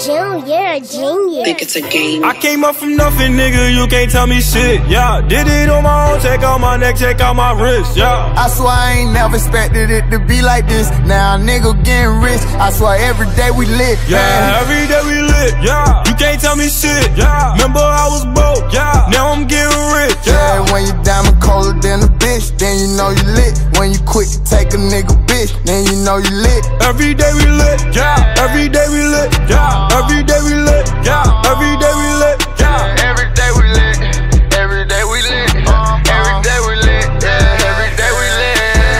June, you're a genius. Think it's a game. I came up from nothing, nigga, you can't tell me shit, yeah. Did it on my own, check out my neck, check out my wrist, yeah. I swear I ain't never expected it to be like this. Now a nigga getting rich, I swear every day we lit, yeah. Every day we lit, yeah. You can't tell me shit, yeah. Remember I was broke, yeah. Now I'm getting rich, yeah. When you diamond colder than a bitch, then you know you lit. When you quick to take a nigga bitch, then you know you lit. Every day we lit, yeah. Every day we lit, yeah. Every day we lit, yeah. Every day we lit, yeah. Every day we lit. Every day we lit. Every day we lit. Yeah. Every day we lit.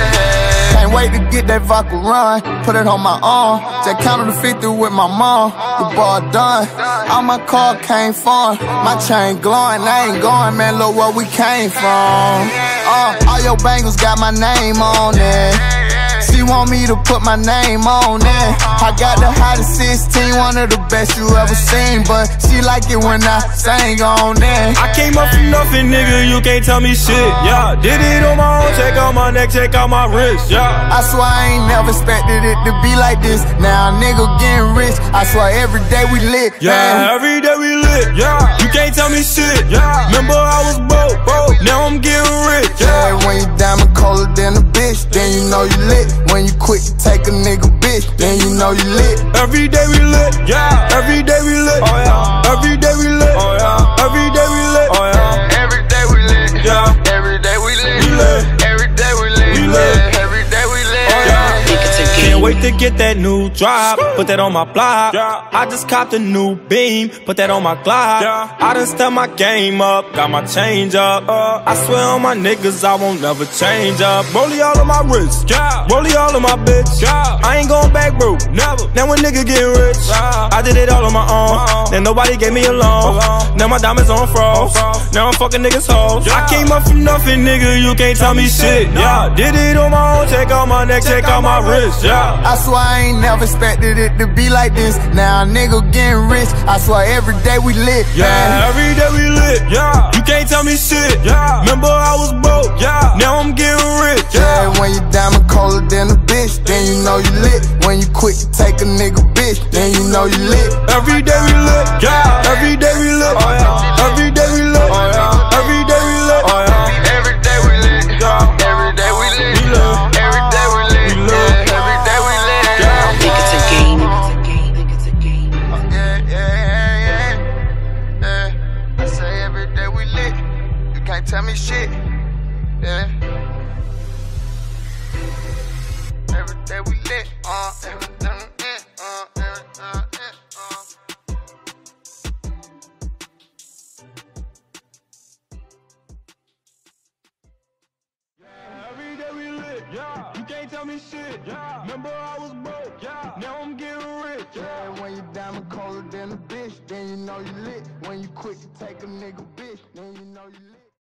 Can't wait to get that vodka run, put it on my arm. Just counted to 50 with my mom. The ball done. All my car came from. My chain glowing. I ain't going, man. Look where we came from. All your bangles got my name on it. She want me to put my name on it. I got the hottest 16, one of the best you ever seen. But she like it when I sang on it. I came up from nothing, nigga, you can't tell me shit, yeah. Did it on my own, check out my neck, check out my wrist, yeah. I swear I ain't never expected it to be like this. Now a nigga getting rich, I swear every day we lit, yeah. Man. Every day we lit, yeah. You can't tell me shit, yeah. Remember I was broke, now I'm getting rich, yeah. When you diamond colder than a bitch, then you know you lit. When you quick to take a nigga bitch, then you know you lit. Every day we lit, yeah. Every day we lit, oh yeah. Every day we lit, oh yeah. Every day we lit, oh yeah. Every day we lit, yeah. Every day we lit, we lit. Every day we lit, we lit. Yeah. Every day we lit, oh yeah. Think it's a game. Can't wait to get that new drop, put that on my block, yeah. I just copped a new beam, put that on my Glock, yeah. I done stepped my game up, got my change up, I swear on my niggas I won't never change up. Rollie all on my wrist, yeah. Rollie all on my bitch, yeah. I ain't going back broke, never. Now a nigga getting rich, yeah. I did it all on my own, then nobody gave me a loan. Now my diamonds on froze, now I'm fucking niggas hoes, yeah. I came up from nothing, nigga, you can't tell me shit, yeah. Did it on my own, check out my neck, check out my wrist, yeah. I swear I ain't never expected it to be like this. Now a nigga getting rich, I swear every day we lit, yeah. Man. Every day we lit, yeah. You can't tell me shit, yeah. Remember I was broke, yeah. Now I'm getting rich, yeah. When you diamond colder than a bitch, then you know you lit. When you quick to take a nigga bitch, then you know you lit. Every day we lit, yeah. Every day we lit, oh yeah. Every day we lit, oh yeah. Every day we lit, oh yeah. Every day we lit, yeah. Every day we lit, we lit. Every day we lit, we lit. Yeah. Every day we lit, yeah. Think it's a game. Think it's a game. Yeah. I say every day we lit. You can't tell me shit. Yeah. Every day we lit. Every day we lit, yeah. You can't tell me shit, yeah. Remember I was broke, yeah. Now I'm getting rich, yeah. When you diamond colder than a bitch, then you know you lit. When you quick to take a nigga bitch, then you know you lit.